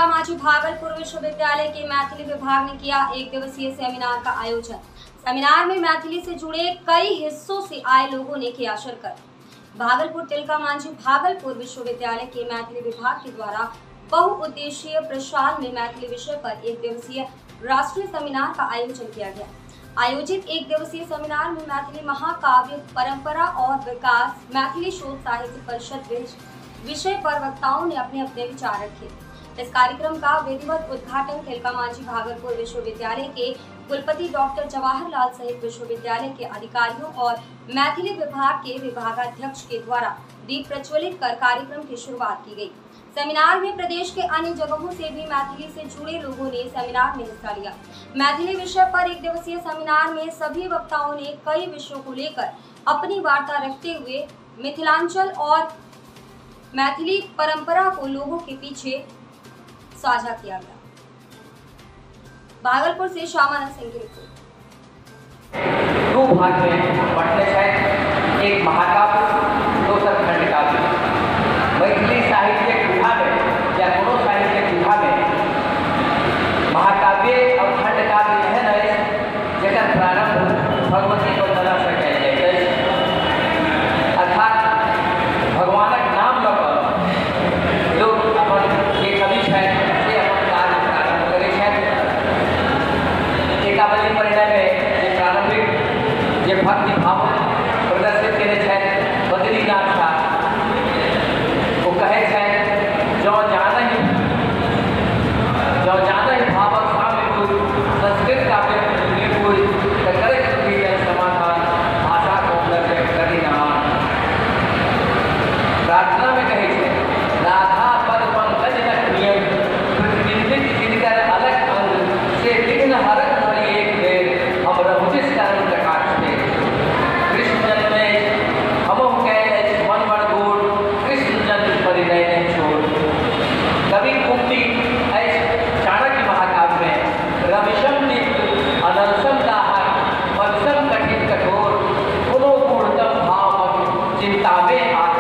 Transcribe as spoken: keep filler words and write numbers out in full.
तिलका-मांझी भागलपुर विश्वविद्यालय के मैथिली विभाग ने किया एक दिवसीय सेमिनार का आयोजन। सेमिनार में मैथिली से जुड़े कई हिस्सों से आए लोगों ने किया शिरकत। भागलपुर तिलका-मांझी भागलपुर विश्वविद्यालय के मैथिली विभाग के द्वारा बहुउद्देशीय प्रशाल में मैथिली विषय पर एक दिवसीय राष्ट्रीय सेमिनार का आयोजन किया गया। आयोजित एक दिवसीय सेमिनार में मैथिली महाकाव्य परंपरा और विकास मैथिली शोध साहित्य परिषद विषय पर वक्ताओं ने अपने अपने विचार रखे। इस कार्यक्रम का विधिवत उद्घाटन तिलका-मांझी भागलपुर विश्वविद्यालय के कुलपति डॉक्टर जवाहरलाल सहित विश्वविद्यालय के अधिकारियों और मैथिली विभाग के विभागाध्यक्ष के द्वारा दीप प्रज्वलित कर कार्यक्रम की शुरुआत की गई। सेमिनार में प्रदेश के अन्य जगहों से भी मैथिली से जुड़े लोगों ने सेमिनार में हिस्सा लिया। मैथिली विषय पर एक दिवसीय सेमिनार में सभी वक्ताओं ने कई विषयों को लेकर अपनी वार्ता रखते हुए मिथिलांचल और मैथिली परंपरा को लोगों के पीछे साझा किया गया। भागलपुर से श्यामानंद सिंह की रिपोर्ट। दो भाग में बांटने हैं, एक महाकाव्य, दूसरा खंडकाव्य। मैथिली साहित्य विधा में या कोनो साहित्य विधा में महाकाव्य और खंडकाव्य एहन है जकर प्रारंभ भगवती वंदना से कयल जाइत अछि, अर्थात भगवानक नाम लऽ कऽ लोक अपन जे कवि छथि से अपन कार्य प्रारंभ करैत छथि। एकावली परिणय में जे प्रारंभिक जे भक्ति भाव प्रदर्शित केने छथि बद्रीनाथ झा, वो कहे छथि जो जानहि जो जानहि भावक साम्य कोई संस्कृत काव्य कोई त करैत क्रिया समाधान भाषा को लगे करी नमान। प्रार्थना में कहे छे राधा पद पंकज नख नियम प्रतिबिंबित जिनकर अलग अंग से विघ्न हरक भरी एक बेर हम रहुजिस कर्म प्रकाश दे। कृष्ण जन्म में हमहु कैल मन बड़ गोड़ कृष्ण जन्म परिणय नहीं छोड़। कवि कुंती चाणक्य महाकाव्य में रविशम दीप्त अनलसम दाहक पदसम कठिन कठोर पुनो पूर्णतम भाव चिंतावे आ